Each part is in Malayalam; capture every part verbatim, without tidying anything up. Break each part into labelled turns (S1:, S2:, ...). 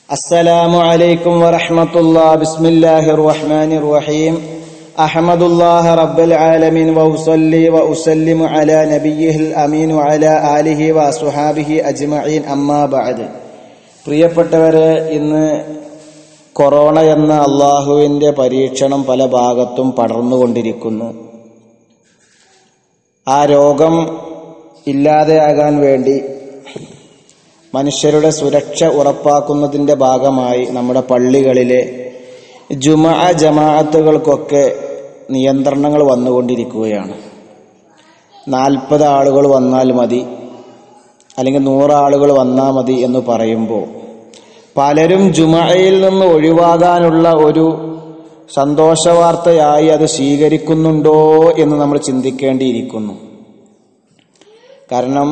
S1: അസ്സലാമു അലൈക്കും വറഹ്മത്തുള്ളാഹി ബിസ്മില്ലാഹിർ റഹ്മാനിർ റഹീം അഹ്മദുല്ലാഹി റബ്ബൽ ആലമീൻ വഉസല്ലി വഉസല്ലിമു അലാ നബിയ്യിഹിൽ അമീൻ വഅലാ ആലിഹി വഅസ്ഹാബിഹി അജ്മഈൻ അമ്മാ ബഅദ്. പ്രിയപ്പെട്ടവരെ, ഇന്ന് കൊറോണ എന്ന അള്ളാഹുവിൻ്റെ പരീക്ഷണം പല ഭാഗത്തും പടർന്നുകൊണ്ടിരിക്കുന്നു. ആ രോഗം ഇല്ലാതെയാകാൻ വേണ്ടി മനുഷ്യരുടെ സുരക്ഷ ഉറപ്പാക്കുന്നതിൻ്റെ ഭാഗമായി നമ്മുടെ പള്ളികളിലെ ജുമുഅ ജമാഅത്തുകൾക്കൊക്കെ നിയന്ത്രണങ്ങൾ വന്നുകൊണ്ടിരിക്കുകയാണ്. നാൽപ്പത് ആളുകൾ വന്നാൽ മതി, അല്ലെങ്കിൽ നൂറാളുകൾ വന്നാൽ മതി എന്ന് പറയുമ്പോൾ പലരും ജുമുഅയിൽ നിന്ന് ഒഴിവാകാനുള്ള ഒരു സന്തോഷവാർത്തയായി അത് സ്വീകരിക്കുന്നുണ്ടോ എന്ന് നമ്മൾ ചിന്തിക്കേണ്ടിയിരിക്കുന്നു. കാരണം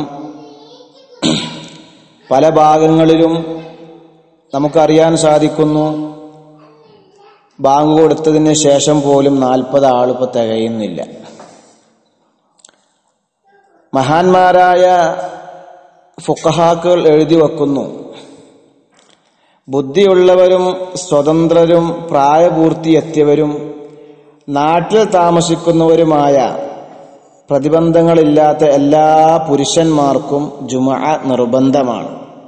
S1: പല ഭാഗങ്ങളിലും നമുക്കറിയാൻ സാധിക്കുന്നു, ബാങ്ക് കൊടുത്തതിന് ശേഷം പോലും നാൽപ്പത് ആളിപ്പോൾ തികയുന്നില്ല. മഹാന്മാരായ ഫുഖഹാക്കൾ എഴുതി വെക്കുന്നു, ബുദ്ധിയുള്ളവരും സ്വതന്ത്രരും പ്രായപൂർത്തിയെത്തിയവരും നാട്ടിൽ താമസിക്കുന്നവരുമായ പ്രതിബന്ധങ്ങളില്ലാത്ത എല്ലാ പുരുഷന്മാർക്കും ജുമുഅ നിർബന്ധമാണ്.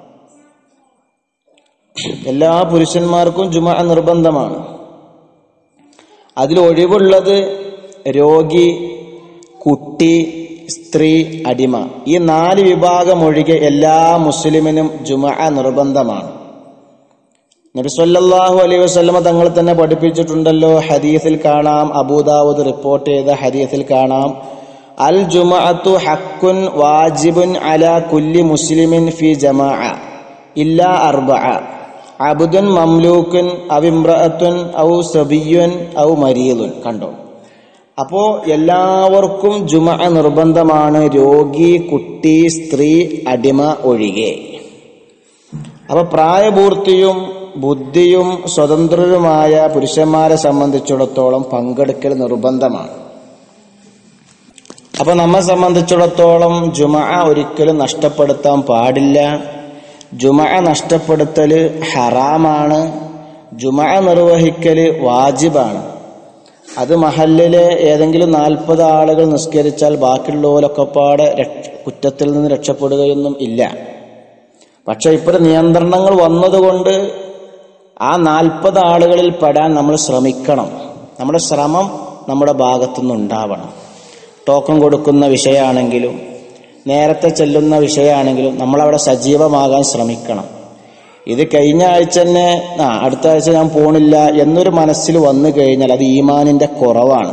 S1: എല്ലാ പുരുഷന്മാർക്കും ജുമുഅ നിർബന്ധമാണ്. അതിൽ ഒഴിവുള്ളത് രോഗി, കുട്ടി, സ്ത്രീ, അടിമ. ഈ നാല് വിഭാഗം ഒഴികെ എല്ലാ മുസ്ലിമിനും ജുമുഅ നിർബന്ധമാണ്. നബി സല്ലല്ലാഹു അലൈഹി വസല്ലമ തങ്ങൾ തന്നെ പഠിപ്പിച്ചിട്ടുണ്ടല്ലോ. ഹദീസിൽ കാണാം, അബൂദാവൂദ് റിപ്പോർട്ട് ചെയ്ത ഹദീസിൽ കാണാം, അൽ ജുമുഅത്തു ഹഖ്കുൻ വാജിബുൻ അലാ കുല്ലി മുസ്ലിമിൻ ഫി ജമാഅ ഇല്ലാ അർബഅ അബ്ദുൻ മംലൂക്കുൻ ഔ ഇംറഅത്തുൻ ഔ സബിയ്യുൻ ഔ മരീദുൻ. കണ്ടോ? അപ്പോ എല്ലാവർക്കും ജുമുഅ നിർബന്ധമാണ്, രോഗി, കുട്ടി, സ്ത്രീ, അടിമ ഒഴികെ. അപ്പൊ പ്രായപൂർത്തിയും ബുദ്ധിയും സ്വതന്ത്രരുമായ പുരുഷന്മാരെ സംബന്ധിച്ചിടത്തോളം പങ്കെടുക്കൽ നിർബന്ധമാണ്. അപ്പൊ നമ്മെ സംബന്ധിച്ചിടത്തോളം ജുമുഅ ഒരിക്കലും നഷ്ടപ്പെടുത്താൻ പാടില്ല. ജുമുഅ നഷ്ടപ്പെടുത്തല് ഹറാമാണ്. ജുമുഅ നിർവഹിക്കല് വാജിബാണ്. അത് മഹല്ലിലെ ഏതെങ്കിലും നാൽപ്പത് ആളുകൾ നിസ്കരിച്ചാൽ ബാക്കിയുള്ളവരൊക്കെ പാടെ കുറ്റത്തിൽ നിന്ന് രക്ഷപ്പെടുകയൊന്നും ഇല്ല. പക്ഷെ ഇപ്പോൾ നിയന്ത്രണങ്ങൾ വന്നതുകൊണ്ട് ആ നാൽപ്പത് ആളുകളിൽ പെടാൻ നമ്മൾ ശ്രമിക്കണം. നമ്മുടെ ശ്രമം നമ്മുടെ ഭാഗത്തുനിന്നുണ്ടാവണം. ടോക്കൺ കൊടുക്കുന്ന വിഷയമാണെങ്കിലും നേരത്തെ ചെല്ലുന്ന വിഷയമാണെങ്കിലും നമ്മളവിടെ സജീവമാകാൻ ശ്രമിക്കണം. ഇത് കഴിഞ്ഞ ആഴ്ച തന്നെ ആ അടുത്ത ആഴ്ച ഞാൻ പോണില്ല എന്നൊരു മനസ്സിൽ വന്നു കഴിഞ്ഞാൽ അത് ഈമാനിന്റെ കുറവാണ്.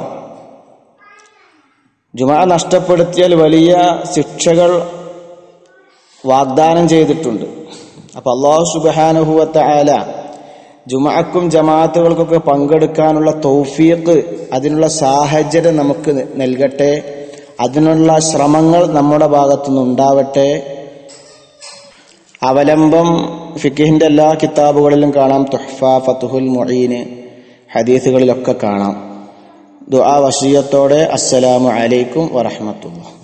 S1: ജുമുഅ നഷ്ടപ്പെടുത്തിയാൽ വലിയ ശിക്ഷകൾ വാഗ്ദാനം ചെയ്തിട്ടുണ്ട്. അപ്പൊ അല്ലാഹു സുബ്ഹാനഹു വ തആല ജുമുഅക്കും ജമാഅത്തുകൾക്കൊക്കെ പങ്കെടുക്കാനുള്ള തൗഫീഖ്, അതിനുള്ള സാഹചര്യം നമുക്ക് നൽകട്ടെ. അതിനുള്ള ശ്രമങ്ങൾ നമ്മുടെ ഭാഗത്തുനിന്ന് ഉണ്ടാവട്ടെ. അവലംബം ഫിഖിന്റെ എല്ലാ കിതാബുകളിലും കാണാം, തുഹ്ഫ, ഫത്ഹുൽ മുഈൻ, ഹദീസുകളിലൊക്കെ കാണാം. ദുആ വസിയത്തോടെ അസ്സലാമു അലൈക്കും വറഹ്മത്തുള്ളാഹി.